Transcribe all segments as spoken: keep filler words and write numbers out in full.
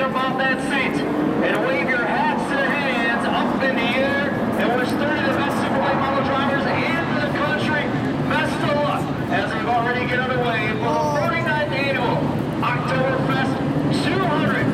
jump off that seat and wave your hats and hands up in the air and wish thirty of the best Super Late Model drivers in the country best of luck as we've already get underway for the forty-ninth annual Oktoberfest two hundred.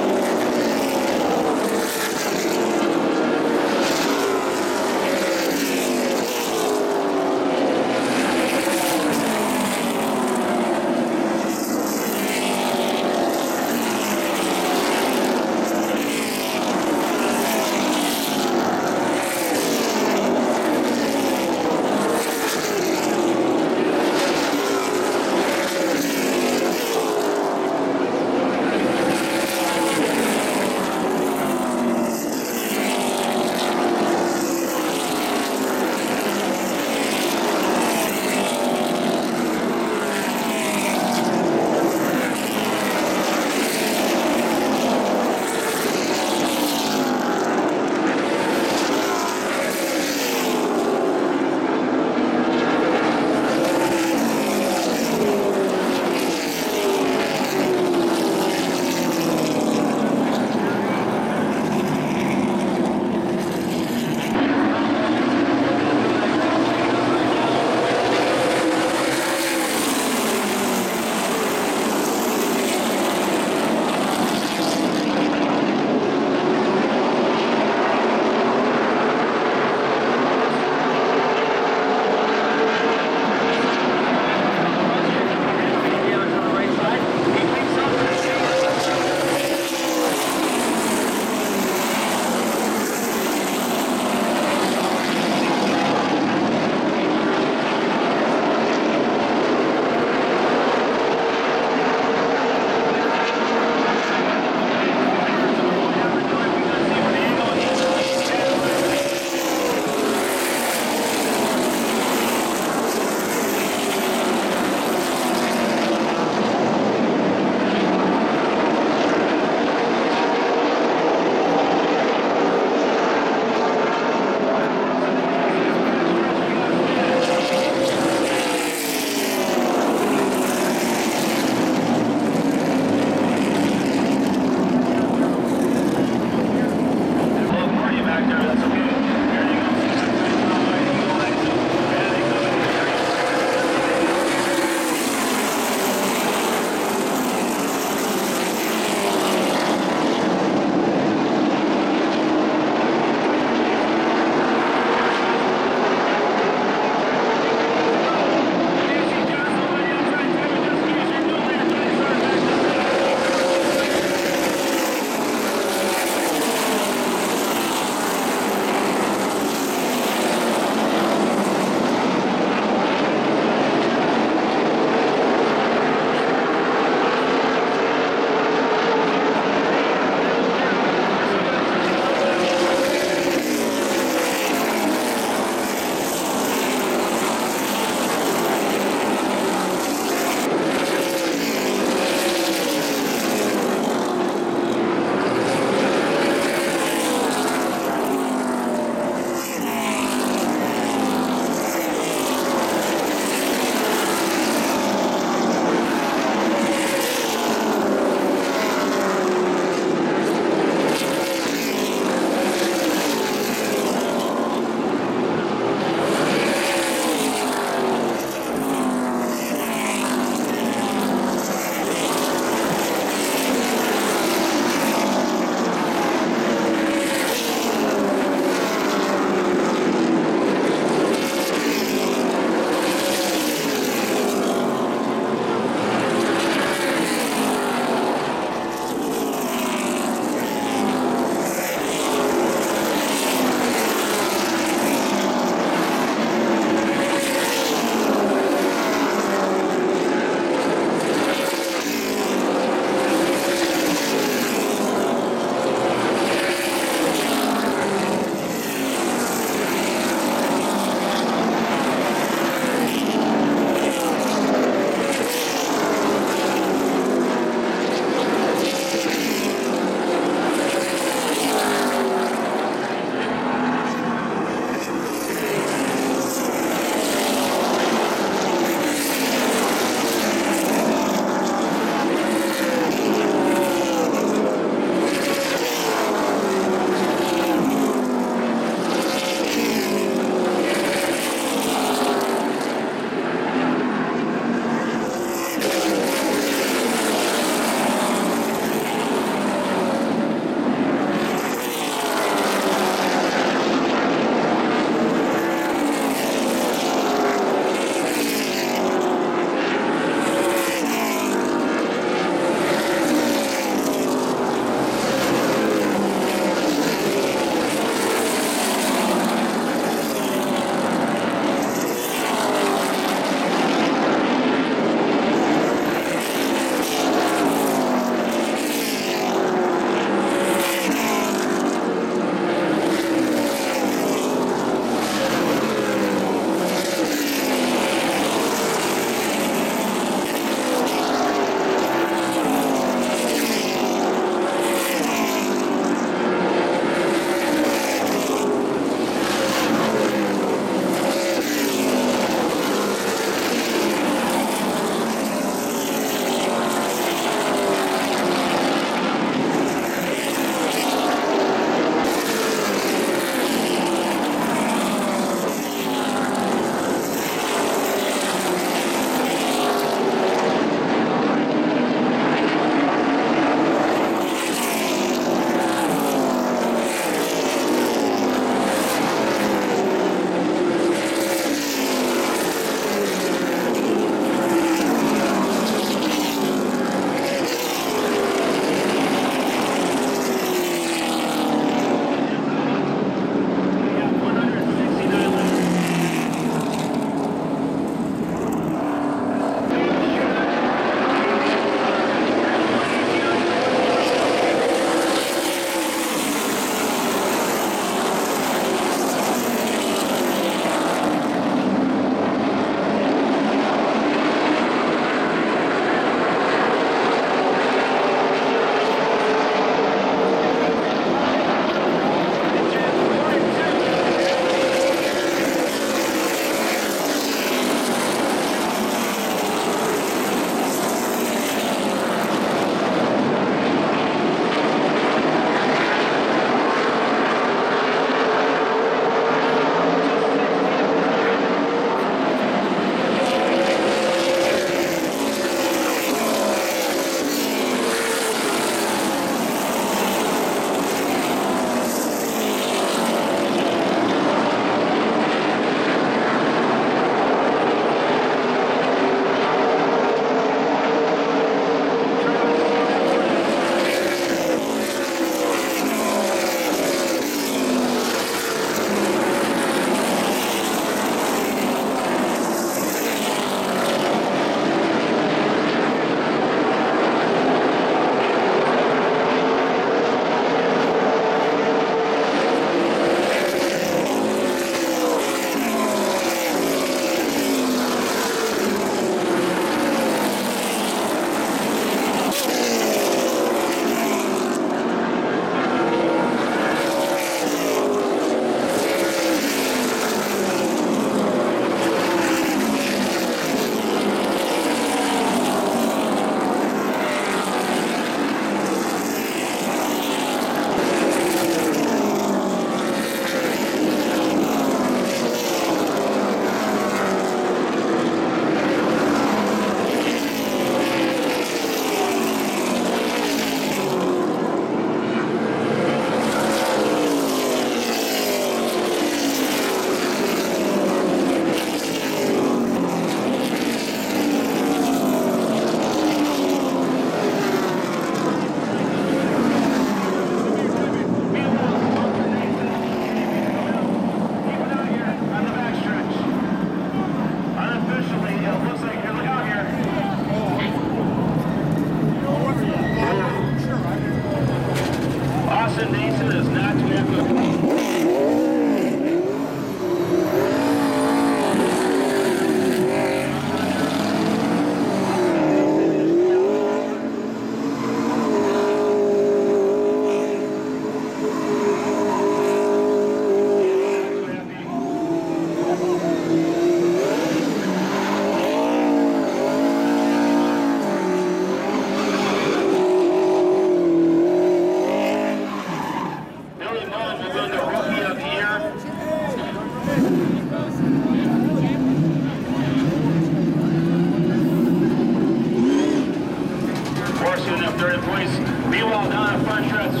especially in that third place. Meanwhile, down the front stretch.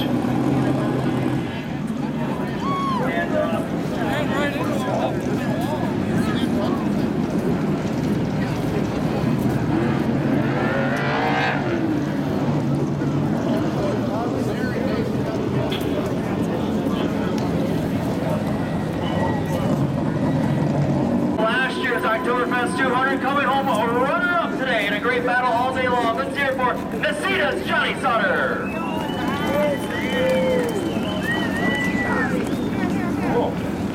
And, uh, Oktoberfest two hundred coming home a runner-up today in a great battle all day long. Let's hear it for Neceda's Johnny Sauter. Cool.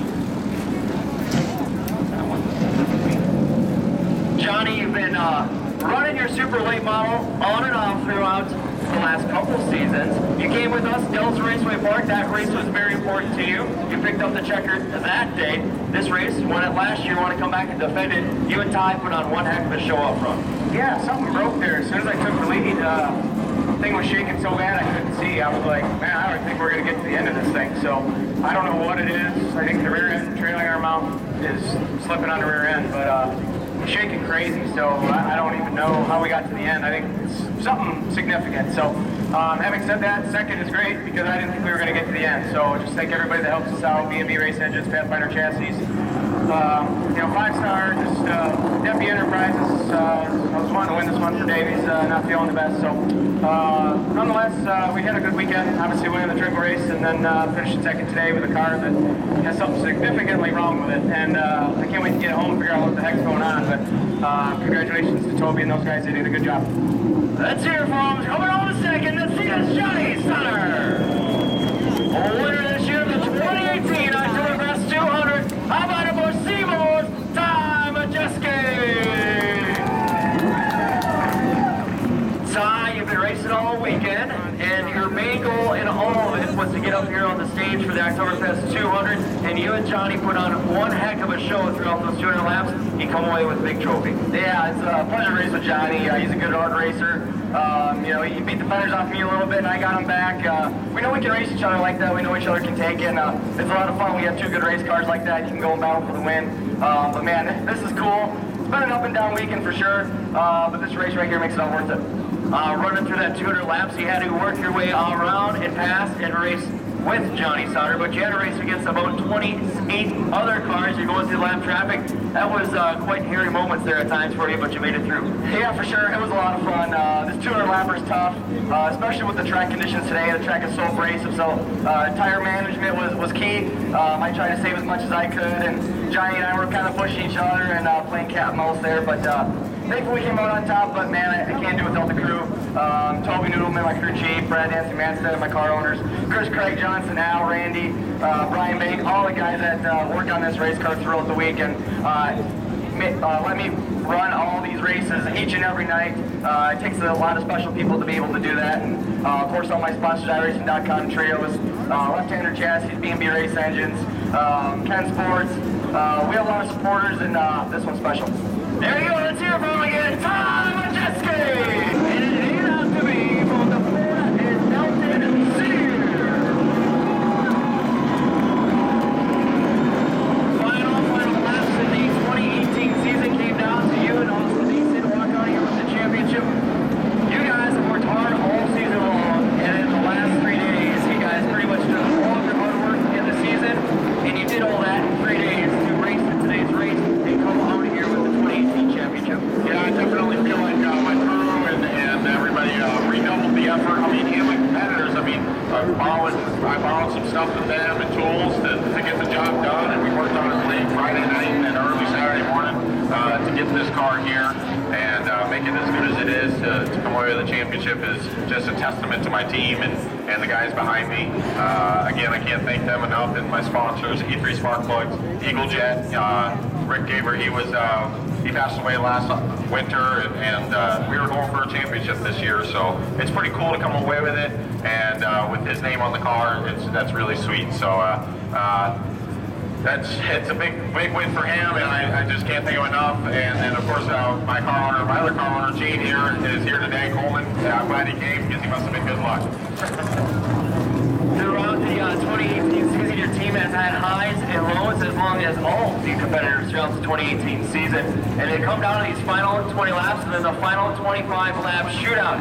Johnny, you've been uh, running your super late model on and off throughout the last couple seasons. You came with us, Dells Raceway Park. That race was very important to you. You picked up the checker that day. This race, won it last year, want to come back and defend it. You and Ty put on one heck of a show up front. Yeah, something broke there. As soon as I took the lead, uh, the thing was shaking so bad I couldn't see. I was like, man, I don't think we're going to get to the end of this thing. So I don't know what it is. I think the rear end trailing arm mount is slipping on the rear end, but uh, it's shaking crazy. So I, I don't even know how we got to the end. I think it's something significant. So um, having said that, second is great because I didn't think we were going to get to the end. So just thank everybody that helps us out, B and B Race Engines, Pathfinder Chassis. Um, you know, five star, just uh, Deputy Enterprises. Uh, I was wanting to win this one for Davies, uh, not feeling the best. So, uh, nonetheless, uh, we had a good weekend. Obviously, winning the triple race, and then uh, finished second today with a car that has something significantly wrong with it. And uh, I can't wait to get home and figure out what the heck's going on. But uh, congratulations to Toby and those guys. They did a good job. Let's hear it for him. Coming on a second, let's see us, Johnny Sauter. Winner this year of the twenty eighteen Oktoberfest two hundred. How about a more Seymour's Ty Majeski? Ty, you've been racing all weekend, and your main goal in all of it was to get up here on the stage for the Oktoberfest two hundred, and you and Johnny put on one heck of a show throughout those two hundred laps. You come away with a big trophy. Yeah, it's a pleasure to race with Johnny. Uh, he's a good hard racer. Um, you know, he beat the fenders off me a little bit, and I got him back. Uh, we know we can race each other like that. We know each other can take it. And, uh, it's a lot of fun. We have two good race cars like that. You can go and battle for the win. Um, but man, this is cool. It's been an up and down weekend for sure. Uh, but this race right here makes it all worth it. Uh, running through that two hundred laps, you had to work your way all around and pass and race with Johnny Sauter, but you had to race against about twenty-eight other cars. You're going through lap traffic. That was uh, quite hairy moments there at times for you, but you made it through. Yeah, for sure. It was a lot of fun. Uh, this two hundred lapper is tough, uh, especially with the track conditions today. The track is so abrasive, so uh, tire management was, was key. Um, I tried to save as much as I could, and Johnny and I were kind of pushing each other and uh, playing cat and mouse there, but uh, thankfully we came out on top, but man, I, I can't do it without the crew. Um, Toby Noodleman, my crew chief, Brad Nancy Manstead, my car owners, Chris Craig Johnson, Al, Randy, uh, Brian Bank, all the guys that uh, work on this race car throughout the week, and uh, uh, let me run all these races each and every night. Uh, it takes a lot of special people to be able to do that, and uh, of course all my sponsors, i racing dot com, Trios, uh, Left-Hander Chassis, B and B Race Engines, um, Ken Sports. Uh, we have a lot of supporters, and uh, this one's special. There you go, let's hear from him again, Ty Majeski! And it ain't out to be from the Florida and Delton Sears. Final, final laps in the twenty eighteen season came down to you and Austin D C to walk out here with the championship. You guys have worked hard all season long, and in the last three days, you guys pretty much did all of your hard work in the season, and you did all that in three days to race in today's race and come out here with the twenty eighteen championship. Yeah, I definitely feel like uh, my crew and, and everybody uh, redoubled the effort. I mean, handling competitors, I mean, I borrowed, I borrowed some stuff from them and tools to, to get the job done, and we worked on it late Friday night and early Saturday morning uh, to get this car here and uh, make it as good as it is. To, to come away with the championship is just a testament to my team and, and the guys behind me. Uh, again, I can't thank them enough, and my sponsors, E three Spark Plugs, Eagle Jet, uh, Rick Gaber, he was uh, he passed away last winter, and, and uh, we were going for a championship this year, so it's pretty cool to come away with it, and uh, with his name on the car, it's that's really sweet. So uh, uh, that's it's a big big win for him, and I, I just can't thank him enough. And then of course uh, my car owner, my other car owner, Gene here is here today, Coleman. Yeah, I'm glad he came because he must have been good luck. Throughout the uh, twenty eighteen season, your team has had highs and lows as long as all the competitors throughout the twenty eighteen season. And they come down to these final twenty laps and then the final twenty-five lap shootouts.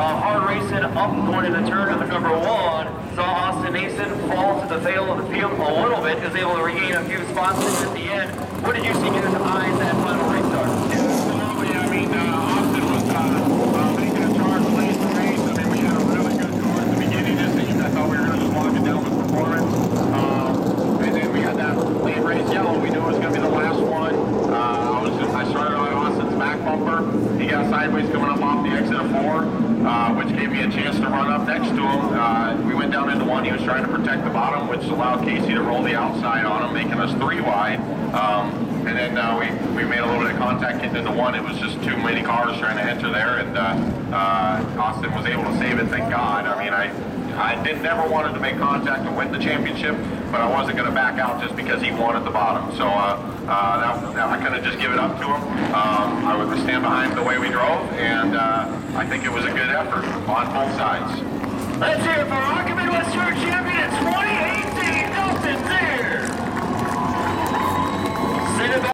uh, hard racing up going to the turn of number one. Saw Austin Nason fall to the tail of the field a little bit, was able to regain a few spots at the end. What did you see in his eyes that final restart? Yeah, absolutely. I mean, uh, Austin was uh, uh, making a charge late in the race. I mean, we had a really good car at the beginning. This thing, I thought we were going to just lock it down with performance. Um, and then we had that late race yellow. We knew it was going to be the last one. Uh, I was just, I started on Austin's back bumper. He got sideways coming up off the exit of four, uh, which gave me a chance to run up next to him. Uh, we went down into one. He was trying to protect the bottom, which allowed Casey to roll the outside on him, making us three wide. Um, and then uh, we, we made a little bit of contact getting into one. It was just too many cars trying to enter there, and uh, uh, Austin was able to save it, thank God. I mean, I I did never wanted to make contact and win the championship, but I wasn't going to back out just because he wanted the bottom. So uh, uh, that, that, I couldn't just give it up to him. Um, I would stand behind the way we drove, and uh, I think it was a good effort on both sides. Let's